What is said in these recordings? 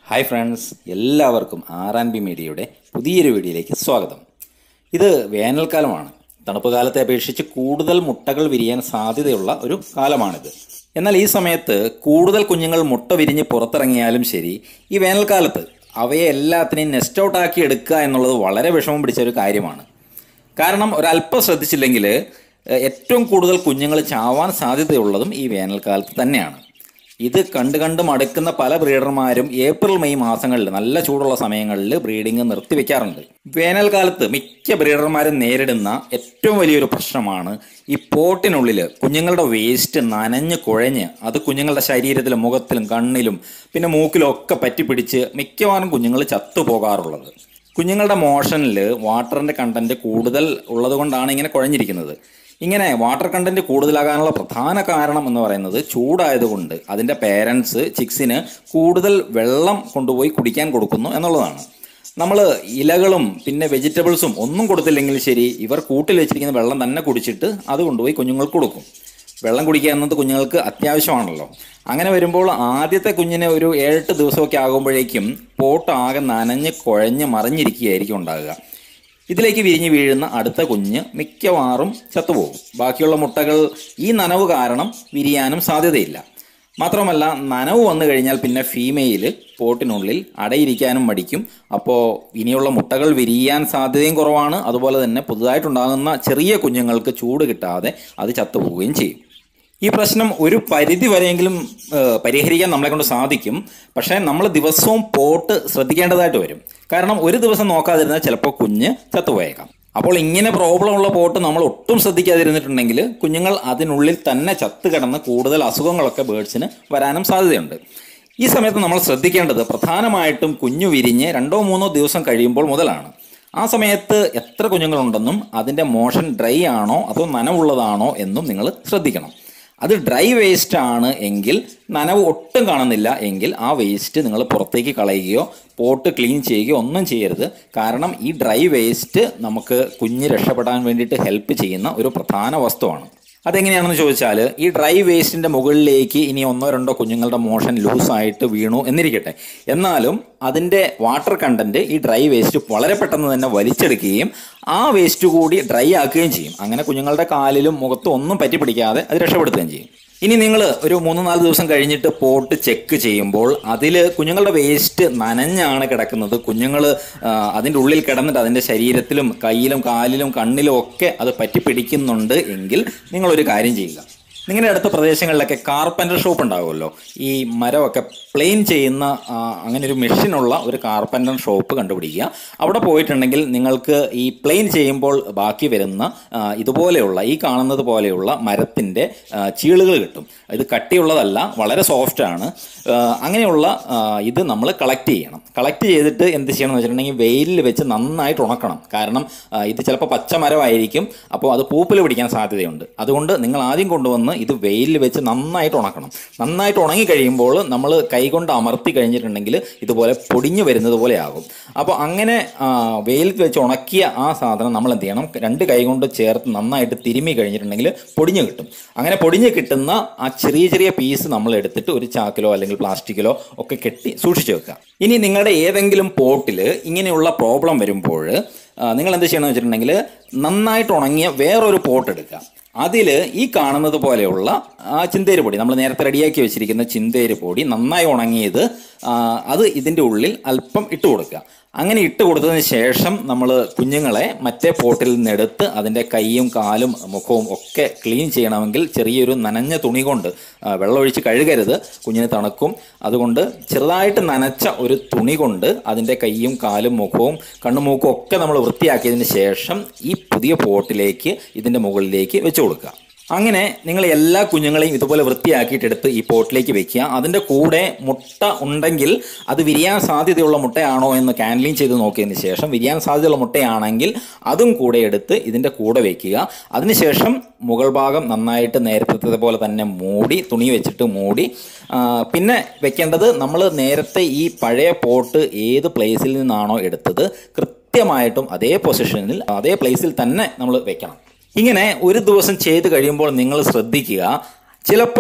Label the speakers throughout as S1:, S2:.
S1: Hi friends, എല്ലാവർക്കും R&B മീഡിയയുടെ പുതിയൊരു വീഡിയോയിലേക്ക് സ്വാഗതം. ഇത് വേനൽക്കാലമാണ്. തണുപ്പ് കാലത്തെ അപേക്ഷിച്ച് കൂടുതൽ മുട്ടകൾ വിരിയാൻ സാധ്യതയുള്ള ഒരു കാലമാണിത്. എന്നാൽ ഈ സമയത്ത് കൂടുതൽ കുഞ്ഞുങ്ങൾ മുട്ട വിരിഞ്ഞ് പുറത്തിറങ്ങിയാലും ശരി, ഈ വേനൽക്കാലത്ത് അവയെ എല്ലാത്തിനെയും നെസ്റ്റ് ഔട്ട് ആക്കി എടുക്കുക എന്നുള്ളത് വളരെ വിഷമം പിടിച്ച ഒരു കാര്യമാണ്. കാരണം ഒരല്പം ശ്രദ്ധിച്ചില്ലെങ്കിൽ ഏറ്റവും കൂടുതൽ കുഞ്ഞുങ്ങൾ ചാവാൻ സാധ്യതയുള്ളതും ഈ വേനൽക്കാലത്ത് തന്നെയാണ്. ഇത് കണ്ട് മടുക്കുന്ന പല ബ്രീഡർമാരും ഏപ്രിൽ മെയ് മാസങ്ങളിൽ നല്ല ചൂടുള്ള സമയങ്ങളിൽ ബ്രീഡിങ് നിർത്തിവെക്കാറുണ്ട്. വേനൽക്കാലത്ത് മിക്ക ബ്രീഡർമാരും നേരിടുന്ന ഏറ്റവും വലിയൊരു പ്രശ്നമാണ് ഈ പോട്ടിനുള്ളിൽ കുഞ്ഞുങ്ങളുടെ വേസ്റ്റ് നനഞ്ഞ് കുഴഞ്ഞ് അത് കുഞ്ഞുങ്ങളുടെ ശരീരത്തിലും മുഖത്തിലും കണ്ണിലും പിന്നെ മൂക്കിലും ഒക്കെ പറ്റിപ്പിടിച്ച് മിക്കവാറും കുഞ്ഞുങ്ങൾ ചത്തുപോകാറുള്ളത്. കുഞ്ഞുങ്ങളുടെ മോഷനിൽ വാട്ടറിൻ്റെ കണ്ടൻറ്റ് കൂടുതൽ ഉള്ളതുകൊണ്ടാണ് ഇങ്ങനെ കുഴഞ്ഞിരിക്കുന്നത്. ഇങ്ങനെ വാട്ടർ കണ്ടൻറ്റ് കൂടുതലാകാനുള്ള പ്രധാന കാരണം എന്ന് പറയുന്നത് ചൂടായതുകൊണ്ട് അതിൻ്റെ പേരൻസ് ചിക്സിന് കൂടുതൽ വെള്ളം കൊണ്ടുപോയി കുടിക്കാൻ കൊടുക്കുന്നു എന്നുള്ളതാണ്. നമ്മൾ ഇലകളും പിന്നെ വെജിറ്റബിൾസും ഒന്നും കൊടുത്തില്ലെങ്കിൽ ശരി, ഇവർ കൂട്ടിൽ വെച്ചിരിക്കുന്ന വെള്ളം തന്നെ കുടിച്ചിട്ട് അത് കൊണ്ടുപോയി കുഞ്ഞുങ്ങൾക്ക് കൊടുക്കും. വെള്ളം കുടിക്കുക എന്നത് കുഞ്ഞുങ്ങൾക്ക് അത്യാവശ്യമാണല്ലോ. അങ്ങനെ വരുമ്പോൾ ആദ്യത്തെ കുഞ്ഞിന് ഒരു 7-8 ദിവസമൊക്കെ ആകുമ്പോഴേക്കും പോട്ട് ആകെ നനഞ്ഞ് കുഴഞ്ഞ് മറിഞ്ഞിരിക്കുകയായിരിക്കും ഉണ്ടാകുക. ഇതിലേക്ക് വിരിഞ്ഞ് വീഴുന്ന അടുത്ത കുഞ്ഞ് മിക്കവാറും ചത്തുപോകും. ബാക്കിയുള്ള മുട്ടകൾ ഈ നനവ് കാരണം വിരിയാനും സാധ്യതയില്ല. മാത്രമല്ല, നനവ് വന്നു കഴിഞ്ഞാൽ പിന്നെ ഫീമെയിൽ പോട്ടിനുള്ളിൽ അടയിരിക്കാനും മടിക്കും. അപ്പോൾ ഇനിയുള്ള മുട്ടകൾ വിരിയാൻ സാധ്യതയും കുറവാണ്. അതുപോലെ തന്നെ പുതുതായിട്ടുണ്ടാകുന്ന ചെറിയ കുഞ്ഞുങ്ങൾക്ക് ചൂട് കിട്ടാതെ അത് ചത്തുപോവുകയും ചെയ്യും. ഈ പ്രശ്നം ഒരു പരിധി വരെയെങ്കിലും പരിഹരിക്കാൻ നമ്മളെ കൊണ്ട് സാധിക്കും. പക്ഷേ നമ്മൾ ദിവസവും പോട്ട് ശ്രദ്ധിക്കേണ്ടതായിട്ട് വരും. കാരണം ഒരു ദിവസം നോക്കാതിരുന്നാൽ ചിലപ്പോൾ കുഞ്ഞ് ചത്തുപോയേക്കാം. അപ്പോൾ ഇങ്ങനെ പ്രോബ്ലം ഉള്ള പോട്ട് നമ്മൾ ഒട്ടും ശ്രദ്ധിക്കാതിരുന്നിട്ടുണ്ടെങ്കിൽ കുഞ്ഞുങ്ങൾ അതിനുള്ളിൽ തന്നെ ചത്ത് കിടന്ന് കൂടുതൽ അസുഖങ്ങളൊക്കെ ബേഡ്സിന് വരാനും സാധ്യതയുണ്ട്. ഈ സമയത്ത് നമ്മൾ ശ്രദ്ധിക്കേണ്ടത് പ്രധാനമായിട്ടും കുഞ്ഞു വിരിഞ്ഞ് 2-3 ദിവസം കഴിയുമ്പോൾ മുതലാണ്. ആ സമയത്ത് എത്ര കുഞ്ഞുങ്ങളുണ്ടെന്നും അതിൻ്റെ മോഷൻ ഡ്രൈ ആണോ അതോ നനവുള്ളതാണോ എന്നും നിങ്ങൾ ശ്രദ്ധിക്കണം. അത് ഡ്രൈ വേസ്റ്റ് ആണ് എങ്കിൽ, നനവ് ഒട്ടും കാണുന്നില്ല എങ്കിൽ ആ വേസ്റ്റ് നിങ്ങൾ പുറത്തേക്ക് കളയുകയോ പോട്ട് ക്ലീൻ ചെയ്യുകയോ ഒന്നും ചെയ്യരുത്. കാരണം ഈ ഡ്രൈ വേസ്റ്റ് നമുക്ക് കുഞ്ഞ് രക്ഷപ്പെടാൻ വേണ്ടിയിട്ട് ഹെൽപ്പ് ചെയ്യുന്ന ഒരു പ്രധാന വസ്തുവാണ്. അതെങ്ങനെയാണെന്ന് ചോദിച്ചാൽ, ഈ ഡ്രൈ വേസ്റ്റിൻ്റെ മുകളിലേക്ക് ഇനി 1-2 കുഞ്ഞുങ്ങളുടെ മോഷൻ ലൂസായിട്ട് വീണു എന്നിരിക്കട്ടെ, എന്നാലും അതിൻ്റെ വാട്ടർ കണ്ടൻറ്റ് ഈ ഡ്രൈ വേസ്റ്റ് വളരെ പെട്ടെന്ന് തന്നെ വലിച്ചെടുക്കുകയും ആ വേസ്റ്റ് കൂടി ഡ്രൈ ആക്കുകയും ചെയ്യും. അങ്ങനെ കുഞ്ഞുങ്ങളുടെ കാലിലും മുഖത്തും ഒന്നും പറ്റി പിടിക്കാതെ അത് രക്ഷപ്പെടുത്തുകയും ചെയ്യും. ഇനി നിങ്ങൾ ഒരു 3-4 ദിവസം കഴിഞ്ഞിട്ട് പോട്ട് ചെക്ക് ചെയ്യുമ്പോൾ അതിൽ കുഞ്ഞുങ്ങളുടെ വേസ്റ്റ് നനഞ്ഞാണ് കിടക്കുന്നത്, കുഞ്ഞുങ്ങൾ അതിൻ്റെ ഉള്ളിൽ കിടന്നിട്ട് അതിൻ്റെ ശരീരത്തിലും കയ്യിലും കാലിലും കണ്ണിലും ഒക്കെ അത് പറ്റി പിടിക്കുന്നുണ്ട് എങ്കിൽ നിങ്ങളൊരു കാര്യം ചെയ്യുക. നിങ്ങളുടെ അടുത്ത പ്രദേശങ്ങളിലൊക്കെ കാർപ്പൻ്റർ ഷോപ്പ് ഉണ്ടാകുമല്ലോ. ഈ മരമൊക്കെ പ്ലെയിൻ ചെയ്യുന്ന അങ്ങനെ ഒരു മെഷീനുള്ള ഒരു കാർപ്പൻ്റർ ഷോപ്പ് കണ്ടുപിടിക്കുക. അവിടെ പോയിട്ടുണ്ടെങ്കിൽ നിങ്ങൾക്ക് ഈ പ്ലെയിൻ ചെയ്യുമ്പോൾ ബാക്കി വരുന്ന ഇതുപോലെയുള്ള ഈ കാണുന്നത് പോലെയുള്ള മരത്തിൻ്റെ ചീളുകൾ കിട്ടും. ഇത് കട്ടിയുള്ളതല്ല, വളരെ സോഫ്റ്റാണ്. അങ്ങനെയുള്ള ഇത് നമ്മൾ കളക്ട് ചെയ്യണം. കളക്ട് ചെയ്തിട്ട് എന്ത് ചെയ്യണം എന്ന് വെച്ചിട്ടുണ്ടെങ്കിൽ വെയിലിൽ വെച്ച് നന്നായിട്ട് ഉണക്കണം. കാരണം ഇത് ചിലപ്പോൾ പച്ചമരമായിരിക്കും, അപ്പോൾ അത് പൂപ്പിൽ പിടിക്കാൻ സാധ്യതയുണ്ട്. അതുകൊണ്ട് നിങ്ങൾ ആദ്യം കൊണ്ടുവന്ന് ഇത് വെയിലിൽ വെച്ച് നന്നായിട്ട് ഉണക്കണം. നന്നായിട്ട് ഉണങ്ങി കഴിയുമ്പോൾ നമ്മൾ കൈകൊണ്ട് അമർത്തി കഴിഞ്ഞിട്ടുണ്ടെങ്കിൽ ഇതുപോലെ പൊടിഞ്ഞു വരുന്നത് പോലെ ആകും. അപ്പോൾ അങ്ങനെ വെയിലിൽ വെച്ച് ഉണക്കിയ ആ സാധനം നമ്മൾ എന്ത് ചെയ്യണം, 2 കൈ കൊണ്ട് ചേർത്ത് നന്നായിട്ട് തിരുമ്മി കഴിഞ്ഞിട്ടുണ്ടെങ്കിൽ പൊടിഞ്ഞു കിട്ടും. അങ്ങനെ പൊടിഞ്ഞ് കിട്ടുന്ന ആ ചെറിയ പീസ് നമ്മൾ എടുത്തിട്ട് ഒരു ചാക്കിലോ അല്ലെങ്കിൽ പ്ലാസ്റ്റിക്കിലോ ഒക്കെ കെട്ടി സൂക്ഷിച്ചു വെക്കുക. ഇനി നിങ്ങളുടെ ഏതെങ്കിലും പോട്ടിൽ ഇങ്ങനെയുള്ള പ്രോബ്ലം വരുമ്പോൾ നിങ്ങൾ എന്ത് ചെയ്യണമെന്ന് വെച്ചിട്ടുണ്ടെങ്കിൽ നന്നായിട്ട് ഉണങ്ങിയ വേറൊരു പോട്ട് എടുക്കുക. അതിൽ ഈ കാണുന്നത് പോലെയുള്ള ചിന്തേര് പൊടി, നമ്മൾ നേരത്തെ റെഡിയാക്കി വെച്ചിരിക്കുന്ന ചിന്തേര് പൊടി നന്നായി ഉണങ്ങിയത് അത് ഇതിൻ്റെ ഉള്ളിൽ അല്പം ഇട്ട് കൊടുക്കുക. അങ്ങനെ ഇട്ട് കൊടുത്തതിന് ശേഷം നമ്മൾ കുഞ്ഞുങ്ങളെ മറ്റേ പോട്ടിൽ നിന്നെടുത്ത് അതിൻ്റെ കൈയും കാലും മുഖവും ഒക്കെ ക്ലീൻ ചെയ്യണമെങ്കിൽ ചെറിയൊരു നനഞ്ഞ തുണി കൊണ്ട്, വെള്ളമൊഴിച്ച് കഴുകരുത്, കുഞ്ഞിന് തണുക്കും. അതുകൊണ്ട് ചെറുതായിട്ട് നനച്ച ഒരു തുണി കൊണ്ട് അതിൻ്റെ കൈയും കാലും മുഖവും കണ്ണുമൂക്കും ഒക്കെ നമ്മൾ വൃത്തിയാക്കിയതിന് ശേഷം ഈ പുതിയ പോട്ടിലേക്ക് ഇതിൻ്റെ മുകളിലേക്ക് വെച്ച് കൊടുക്കുക. അങ്ങനെ നിങ്ങൾ എല്ലാ കുഞ്ഞുങ്ങളെയും ഇതുപോലെ വൃത്തിയാക്കിയിട്ടെടുത്ത് ഈ പോട്ടിലേക്ക് വെക്കുക. അതിൻ്റെ കൂടെ മുട്ട ഉണ്ടെങ്കിൽ അത് വിരിയാൻ സാധ്യതയുള്ള മുട്ടയാണോ എന്ന് ക്യാൻലീൻ ചെയ്ത് നോക്കിയതിന് ശേഷം വിരിയാൻ സാധ്യതയുള്ള മുട്ടയാണെങ്കിൽ അതും കൂടെ എടുത്ത് ഇതിൻ്റെ കൂടെ വയ്ക്കുക. അതിനുശേഷം മുകൾ ഭാഗം നന്നായിട്ട് നേരത്തെ പോലെ തന്നെ മൂടി, തുണി വെച്ചിട്ട് മൂടി. പിന്നെ വെക്കേണ്ടത്, നമ്മൾ നേരത്തെ ഈ പഴയ പോട്ട് ഏത് പ്ലേസിൽ നിന്നാണോ എടുത്തത് കൃത്യമായിട്ടും അതേ പൊസിഷനിൽ അതേ പ്ലേസിൽ തന്നെ നമ്മൾ വെക്കണം. ഇങ്ങനെ ഒരു ദിവസം ചെയ്ത് കഴിയുമ്പോൾ നിങ്ങൾ ശ്രദ്ധിക്കുക, ചിലപ്പോൾ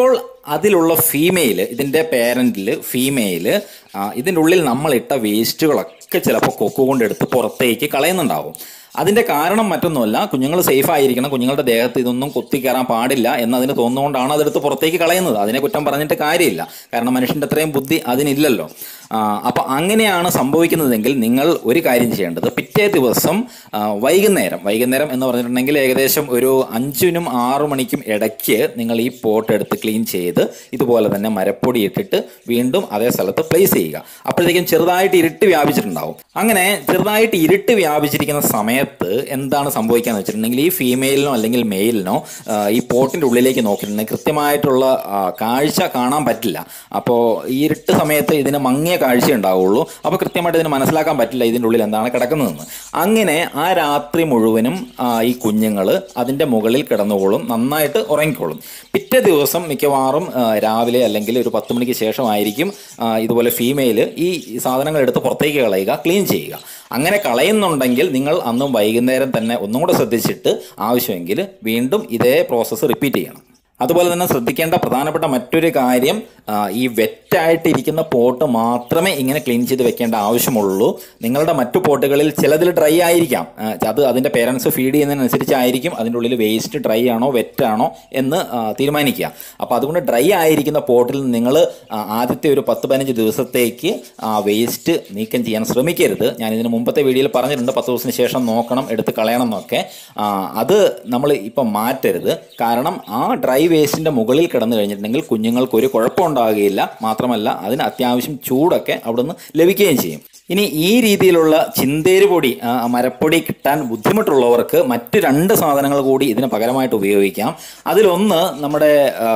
S1: അതിലുള്ള ഫീമെയിൽ, ഇതിൻ്റെ പേരൻറ്റിൽ ഫീമെയിൽ ഇതിൻ്റെ ഉള്ളിൽ നമ്മളിട്ട വേസ്റ്റുകളൊക്കെ ചിലപ്പോൾ കൊക്കുകൊണ്ടെടുത്ത് പുറത്തേക്ക് കളയുന്നുണ്ടാവും. അതിൻ്റെ കാരണം മറ്റൊന്നുമല്ല, കുഞ്ഞുങ്ങൾ സേഫ് ആയിരിക്കണം, കുഞ്ഞുങ്ങളുടെ ദേഹത്ത് ഇതൊന്നും കുത്തിക്കയറാൻ പാടില്ല എന്നതിന് തോന്നുകൊണ്ടാണ് അതെടുത്ത് പുറത്തേക്ക് കളയുന്നത്. അതിനെ കുറ്റം പറഞ്ഞിട്ട് കാര്യമില്ല, കാരണം മനുഷ്യൻ്റെ അത്രയും ബുദ്ധി അതിനില്ലല്ലോ. അപ്പോൾ അങ്ങനെയാണ് സംഭവിക്കുന്നതെങ്കിൽ നിങ്ങൾ ഒരു കാര്യം ചെയ്യേണ്ടത്, പിറ്റേ ദിവസം വൈകുന്നേരം എന്ന് പറഞ്ഞിട്ടുണ്ടെങ്കിൽ ഏകദേശം ഒരു 5-നും 6 മണിക്കും ഇടയ്ക്ക് നിങ്ങൾ ഈ പോട്ട് എടുത്ത് ക്ലീൻ ചെയ്ത് ഇതുപോലെ തന്നെ മരപ്പൊടി ഇട്ടിട്ട് വീണ്ടും അതേ സ്ഥലത്ത് പ്ലേസ് ചെയ്യുക. അപ്പോഴത്തേക്കും ചെറുതായിട്ട് ഇരുട്ട് വ്യാപിച്ചിട്ടുണ്ടാവും. അങ്ങനെ ചെറുതായിട്ട് ഇരുട്ട് വ്യാപിച്ചിരിക്കുന്ന സമയത്ത് എന്താണ് സംഭവിക്കാന്ന് വെച്ചിട്ടുണ്ടെങ്കിൽ ഈ ഫീമെയിലിനോ അല്ലെങ്കിൽ മെയിലിനോ ഈ പോട്ടിൻ്റെ ഉള്ളിലേക്ക് നോക്കിയിട്ടുണ്ടെങ്കിൽ കൃത്യമായിട്ടുള്ള കാഴ്ച കാണാൻ പറ്റില്ല. അപ്പോൾ ഈ ഇരുട്ട് സമയത്ത് ഇതിന് മങ്ങിയ കാഴ്ച ഉണ്ടാവുള്ളൂ. അപ്പോൾ കൃത്യമായിട്ട് ഇതിന് മനസ്സിലാക്കാൻ പറ്റില്ല ഇതിൻ്റെ ഉള്ളിൽ എന്താണ് കിടക്കുന്നതെന്ന്. അങ്ങനെ ആ രാത്രി മുഴുവനും ഈ കുഞ്ഞുങ്ങൾ അതിൻ്റെ മുകളിൽ കിടന്നുകൊള്ളും, നന്നായിട്ട് ഉറങ്ങിക്കോളും. പിറ്റേ ദിവസം മിക്കവാറും രാവിലെ അല്ലെങ്കിൽ ഒരു 10 മണിക്ക് ശേഷമായിരിക്കും ഇതുപോലെ ഫീമെയിൽ ഈ സാധനങ്ങൾ എടുത്ത് പുറത്തേക്ക് കളയുക, ക്ലീൻ ചെയ്യുക. അങ്ങനെ കളയുന്നുണ്ടെങ്കിൽ നിങ്ങൾ അന്നും വൈകുന്നേരം തന്നെ ഒന്നും കൂടെ ശ്രദ്ധിച്ചിട്ട് ആവശ്യമെങ്കിൽ വീണ്ടും ഇതേ പ്രോസസ്സ് റിപ്പീറ്റ് ചെയ്യണം. അതുപോലെ തന്നെ ശ്രദ്ധിക്കേണ്ട പ്രധാനപ്പെട്ട മറ്റൊരു കാര്യം, ഈ വെറ്റായിട്ടിരിക്കുന്ന പോട്ട് മാത്രമേ ഇങ്ങനെ ക്ലീൻ ചെയ്ത് വെക്കേണ്ട ആവശ്യമുള്ളൂ. നിങ്ങളുടെ മറ്റു പോട്ടുകളിൽ ചിലതിൽ ഡ്രൈ ആയിരിക്കാം, അത് അതിൻ്റെ പേരൻസ് ഫീഡ് ചെയ്യുന്നതിനനുസരിച്ചായിരിക്കും അതിൻ്റെ ഉള്ളിൽ വേസ്റ്റ് ഡ്രൈ ആണോ വെറ്റാണോ എന്ന് തീരുമാനിക്കുക. അപ്പോൾ അതുകൊണ്ട് ഡ്രൈ ആയിരിക്കുന്ന പോട്ടിൽ നിങ്ങൾ ആദ്യത്തെ ഒരു 10-15 ദിവസത്തേക്ക് വേസ്റ്റ് നീക്കം ചെയ്യാൻ ശ്രമിക്കരുത്. ഞാൻ ഇതിന് മുമ്പത്തെ വീഡിയോയിൽ പറഞ്ഞിട്ടുണ്ട് 10 ദിവസത്തിന് ശേഷം നോക്കണം, എടുത്ത് കളയണം എന്നൊക്കെ. അത് നമ്മൾ ഇപ്പം മാറ്റരുത്, കാരണം ആ ഡ്രൈ വേസ്റ്റിൻ്റെ മുകളിൽ കിടന്നു കഴിഞ്ഞിട്ടുണ്ടെങ്കിൽ കുഞ്ഞുങ്ങൾക്ക് ഒരു കുഴപ്പമുണ്ടാകുകയില്ല. മാത്രമല്ല അതിന് അത്യാവശ്യം ചൂടൊക്കെ അവിടുന്ന് ലഭിക്കുകയും ചെയ്യും. ഇനി ഈ രീതിയിലുള്ള ചിന്തേരി പൊടി, മരപ്പൊടി കിട്ടാൻ ബുദ്ധിമുട്ടുള്ളവർക്ക് മറ്റ് 2 സാധനങ്ങൾ കൂടി ഇതിന് പകരമായിട്ട് ഉപയോഗിക്കാം. അതിലൊന്ന് നമ്മുടെ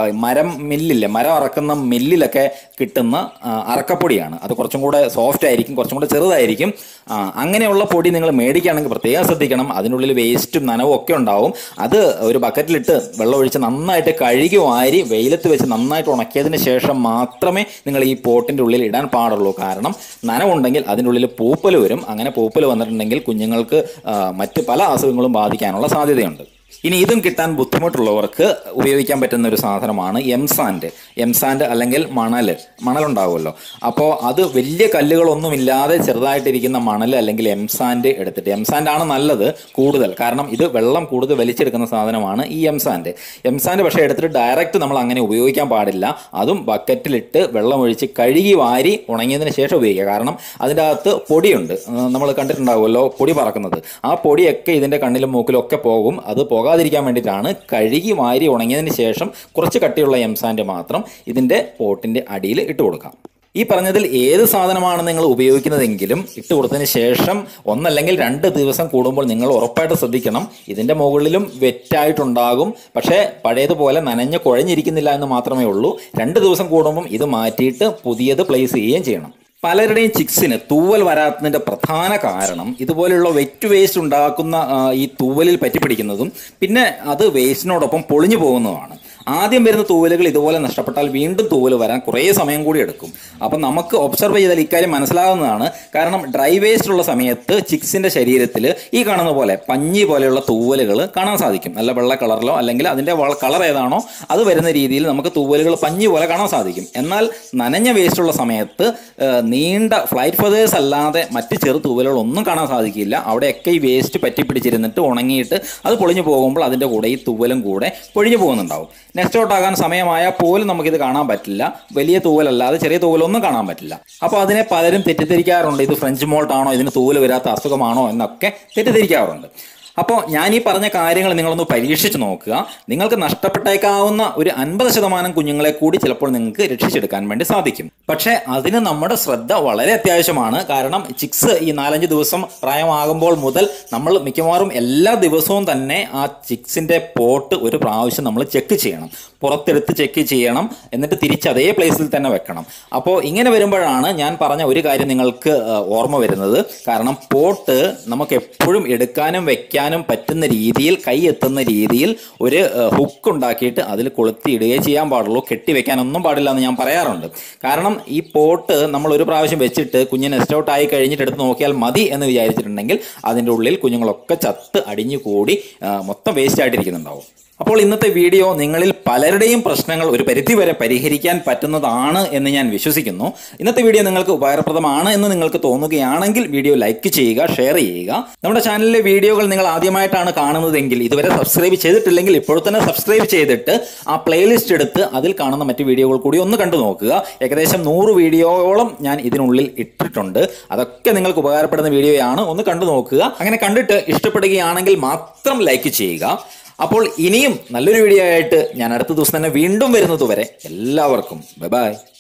S1: മരം അറക്കുന്ന മില്ലിലൊക്കെ കിട്ടുന്ന അറക്കപ്പൊടിയാണ്. അത് കുറച്ചും കൂടെ സോഫ്റ്റ് ആയിരിക്കും, കുറച്ചും കൂടെ ചെറുതായിരിക്കും. അങ്ങനെയുള്ള പൊടി നിങ്ങൾ മേടിക്കുകയാണെങ്കിൽ പ്രത്യേകം ശ്രദ്ധിക്കണം, അതിനുള്ളിൽ വേസ്റ്റും നനവും ഒക്കെ ഉണ്ടാവും. അത് ഒരു ബക്കറ്റിലിട്ട് വെള്ളമൊഴിച്ച് നന്നായിട്ട് കഴുകി വാരി വെയിലത്ത് വെച്ച് നന്നായിട്ട് ഉണക്കിയതിന് ശേഷം മാത്രമേ നിങ്ങൾ ഈ പോട്ടിൻ്റെ ഉള്ളിൽ ഇടാൻ പാടുള്ളൂ. കാരണം നനവുണ്ടെങ്കിൽ അതിൻ്റെ ഉള്ളിൽ പൂപ്പൽ വരും. അങ്ങനെ പൂപ്പൽ വന്നിട്ടുണ്ടെങ്കിൽ കുഞ്ഞുങ്ങൾക്ക് മറ്റ് പല അസുഖങ്ങളും ബാധിക്കാനുള്ള സാധ്യതയുണ്ട്. ഇനി ഇതും കിട്ടാൻ ബുദ്ധിമുട്ടുള്ളവർക്ക് ഉപയോഗിക്കാൻ പറ്റുന്ന ഒരു സാധനമാണ് എംസാൻഡ് അല്ലെങ്കിൽ മണലുണ്ടാവുമല്ലോ. അപ്പോൾ അത് വലിയ കല്ലുകളൊന്നുമില്ലാതെ ചെറുതായിട്ടിരിക്കുന്ന മണൽ അല്ലെങ്കിൽ എംസാൻഡ് എടുത്തിട്ട്, എംസാൻഡാണ് നല്ലത് കൂടുതൽ, കാരണം ഇത് വെള്ളം കൂടുതൽ വലിച്ചെടുക്കുന്ന സാധനമാണ് ഈ എംസാൻഡ് പക്ഷേ എടുത്തിട്ട് ഡയറക്റ്റ് നമ്മൾ അങ്ങനെ ഉപയോഗിക്കാൻ പാടില്ല. അതും ബക്കറ്റിലിട്ട് വെള്ളമൊഴിച്ച് കഴുകി വാരി ഉണങ്ങിയതിന് ശേഷം ഉപയോഗിക്കുക. കാരണം അതിൻ്റെ അകത്ത് പൊടിയുണ്ട്, നമ്മൾ കണ്ടിട്ടുണ്ടാവുമല്ലോ പൊടി പറക്കുന്നത്. ആ പൊടിയൊക്കെ ഇതിൻ്റെ കണ്ണിലും മൂക്കിലും ഒക്കെ പോകും. അത് പോകാതിരിക്കാൻ വേണ്ടിയിട്ടാണ് കഴുകി വാരി ഉണങ്ങിയതിന് ശേഷം കുറച്ച് കട്ടിയുള്ള എംസാൻഡ് മാത്രം ഇതിൻ്റെ പോട്ടിൻ്റെ അടിയിൽ ഇട്ട് കൊടുക്കാം. ഈ പറഞ്ഞതിൽ ഏത് സാധനമാണ് നിങ്ങൾ ഉപയോഗിക്കുന്നതെങ്കിലും ഇട്ട് കൊടുത്തതിന് ശേഷം 1 അല്ലെങ്കിൽ 2 ദിവസം കൂടുമ്പോൾ നിങ്ങൾ ഉറപ്പായിട്ട് ശ്രദ്ധിക്കണം. ഇതിൻ്റെ മുകളിലും വെറ്റായിട്ടുണ്ടാകും, പക്ഷേ പഴയതുപോലെ നനഞ്ഞ് കുഴഞ്ഞിരിക്കുന്നില്ല എന്ന് മാത്രമേ ഉള്ളൂ. 2 ദിവസം കൂടുമ്പം ഇത് മാറ്റിയിട്ട് പുതിയത് പ്ലേസ് ചെയ്യുകയും ചെയ്യണം. പലരുടെയും ചിക്സിന് തൂവൽ വരാത്തതിൻ്റെ പ്രധാന കാരണം ഇതുപോലെയുള്ള വെറ്റ് വേസ്റ്റ് ഉണ്ടാക്കുന്ന ഈ തൂവലിൽ പറ്റിപ്പിടിക്കുന്നതും പിന്നെ അത് വേസ്റ്റിനോടൊപ്പം പൊളിഞ്ഞു പോകുന്നതുമാണ്. ആദ്യം വരുന്ന തൂവലുകൾ ഇതുപോലെ നഷ്ടപ്പെട്ടാൽ വീണ്ടും തൂവൽ വരാൻ കുറേ സമയം കൂടി എടുക്കും. അപ്പം നമുക്ക് ഒബ്സർവ് ചെയ്താൽ ഇക്കാര്യം മനസ്സിലാകുന്നതാണ്. കാരണം ഡ്രൈ വേസ്റ്റ് ഉള്ള സമയത്ത് ചിക്സിൻ്റെ ശരീരത്തിൽ ഈ കാണുന്ന പോലെ പഞ്ഞി പോലെയുള്ള തൂവലുകൾ കാണാൻ സാധിക്കും. നല്ല വെള്ള കളറിലോ അല്ലെങ്കിൽ അതിൻ്റെ കളർ ഏതാണോ അത് വരുന്ന രീതിയിൽ നമുക്ക് തൂവലുകൾ പഞ്ഞി പോലെ കാണാൻ സാധിക്കും. എന്നാൽ നനഞ്ഞ വേസ്റ്റ് ഉള്ള സമയത്ത് നീണ്ട ഫ്ലൈറ്റ് ഫെതേഴ്സ് അല്ലാതെ മറ്റ് ചെറു തൂവലുകളൊന്നും കാണാൻ സാധിക്കില്ല. അവിടെയൊക്കെ ഈ വേസ്റ്റ് പറ്റിപ്പിടിച്ചിരുന്നിട്ട് ഉണങ്ങിയിട്ട് അത് പൊളിഞ്ഞു പോകുമ്പോൾ അതിൻ്റെ കൂടെ ഈ തൂവലും കൂടെ പൊഴിഞ്ഞു പോകുന്നുണ്ടാവും. നെക്സ്റ്റ് ഔട്ട് ആകാൻ സമയമായാൽ പോലും നമുക്കിത് കാണാൻ പറ്റില്ല. വലിയ തൂവലല്ലാതെ ചെറിയ തൂവലൊന്നും കാണാൻ പറ്റില്ല. അപ്പോൾ അതിനെ പലരും തെറ്റിദ്ധരിക്കാറുണ്ട്, ഇത് ഫ്രഞ്ച് മോൾട്ട് ആണോ, ഇതിന് തൂവൽ വരാത്ത അസുഖമാണോ എന്നൊക്കെ തെറ്റിദ്ധരിക്കാറുണ്ട്. അപ്പോൾ ഞാൻ ഈ പറഞ്ഞ കാര്യങ്ങൾ നിങ്ങളൊന്ന് പരീക്ഷിച്ച് നോക്കുക. നിങ്ങൾക്ക് നഷ്ടപ്പെട്ടേക്കാവുന്ന ഒരു 50% കുഞ്ഞുങ്ങളെ കൂടി ചിലപ്പോൾ നിങ്ങൾക്ക് രക്ഷിച്ചെടുക്കാൻ വേണ്ടി സാധിക്കും. പക്ഷേ അതിന് നമ്മുടെ ശ്രദ്ധ വളരെ അത്യാവശ്യമാണ്. കാരണം ചിക്സ് ഈ 4-5 ദിവസം പ്രായമാകുമ്പോൾ മുതൽ നമ്മൾ മിക്കവാറും എല്ലാ ദിവസവും തന്നെ ആ ചിക്സിൻ്റെ പോട്ട് ഒരു പ്രാവശ്യം നമ്മൾ ചെക്ക് ചെയ്യണം, പുറത്തെടുത്ത് ചെക്ക് ചെയ്യണം, എന്നിട്ട് തിരിച്ച് അതേ പ്ലേസിൽ തന്നെ വെക്കണം. അപ്പോൾ ഇങ്ങനെ വരുമ്പോഴാണ് ഞാൻ പറഞ്ഞ ഒരു കാര്യം നിങ്ങൾക്ക് ഓർമ്മ വരുന്നത്. കാരണം പോട്ട് നമുക്ക് എപ്പോഴും എടുക്കാനും വെക്കാനും പറ്റുന്ന രീതിയിൽ, കൈ എത്തുന്ന രീതിയിൽ ഒരു ഹുക്ക് ഉണ്ടാക്കിയിട്ട് അതിൽ കൊളുത്തിയിടുകയും ചെയ്യാൻ പാടുള്ളൂ. കെട്ടിവെക്കാനൊന്നും പാടില്ല എന്ന് ഞാൻ പറയാറുണ്ട്. കാരണം ഈ പോട്ട് നമ്മൾ ഒരു പ്രാവശ്യം വെച്ചിട്ട് കുഞ്ഞ് നെസ്റ്റ് ഔട്ട് ആയി കഴിഞ്ഞിട്ട് എടുത്ത് നോക്കിയാൽ മതി എന്ന് വിചാരിച്ചിട്ടുണ്ടെങ്കിൽ അതിൻ്റെ ഉള്ളിൽ കുഞ്ഞുങ്ങളൊക്കെ ചത്ത് അടിഞ്ഞു കൂടി മൊത്തം വേസ്റ്റ് ആയിട്ടിരിക്കുന്നുണ്ടാവും. അപ്പോൾ ഇന്നത്തെ വീഡിയോ നിങ്ങളിൽ പലരുടെയും പ്രശ്നങ്ങൾ ഒരു പരിധിവരെ പരിഹരിക്കാൻ പറ്റുന്നതാണ് എന്ന് ഞാൻ വിശ്വസിക്കുന്നു. ഇന്നത്തെ വീഡിയോ നിങ്ങൾക്ക് ഉപകാരപ്രദമാണ് എന്ന് നിങ്ങൾക്ക് തോന്നുകയാണെങ്കിൽ വീഡിയോ ലൈക്ക് ചെയ്യുക, ഷെയർ ചെയ്യുക. നമ്മുടെ ചാനലിലെ വീഡിയോകൾ നിങ്ങൾ ആദ്യമായിട്ടാണ് കാണുന്നതെങ്കിൽ, ഇതുവരെ സബ്സ്ക്രൈബ് ചെയ്തിട്ടില്ലെങ്കിൽ ഇപ്പോൾ തന്നെ സബ്സ്ക്രൈബ് ചെയ്തിട്ട് ആ പ്ലേലിസ്റ്റ് എടുത്ത് അതിൽ കാണുന്ന മറ്റ് വീഡിയോകൾ കൂടി ഒന്ന് കണ്ടു നോക്കുക. ഏകദേശം 100 വീഡിയോയോളം ഞാൻ ഇതിനുള്ളിൽ ഇട്ടിട്ടുണ്ട്. അതൊക്കെ നിങ്ങൾക്ക് ഉപകാരപ്പെടുന്ന വീഡിയോയാണ്. ഒന്ന് കണ്ടു നോക്കുക. അങ്ങനെ കണ്ടിട്ട് ഇഷ്ടപ്പെടുകയാണെങ്കിൽ മാത്രം ലൈക്ക് ചെയ്യുക. അപ്പോൾ ഇനിയും നല്ലൊരു വീഡിയോ ആയിട്ട് ഞാൻ അടുത്ത ദിവസം തന്നെ വീണ്ടും വരുന്നതുവരെ എല്ലാവർക്കും ബൈ ബൈ.